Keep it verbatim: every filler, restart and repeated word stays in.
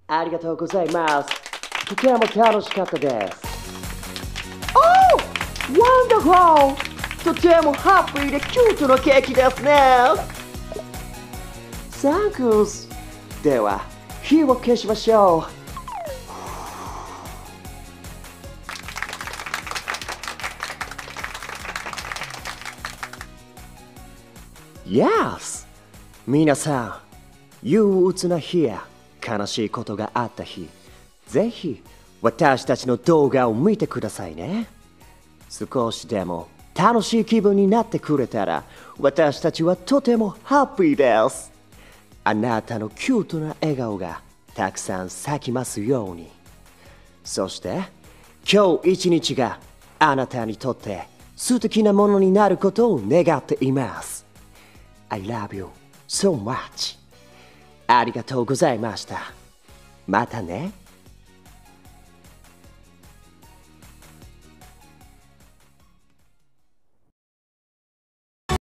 ありがとうございます。とても楽しかったです。おー、ワンダフォー。とてもハッピーでキュートなケーキですね。サンクス。では、火を消しましょう。Yes! 皆さん、憂鬱な日や悲しいことがあった日、ぜひ私たちの動画を見てくださいね。少しでも楽しい気分になってくれたら、私たちはとてもハッピーです。あなたのキュートな笑顔がたくさん咲きますように。そして、今日一日があなたにとって素敵なものになることを願っています。I love you so much. ありがとうございました。またね。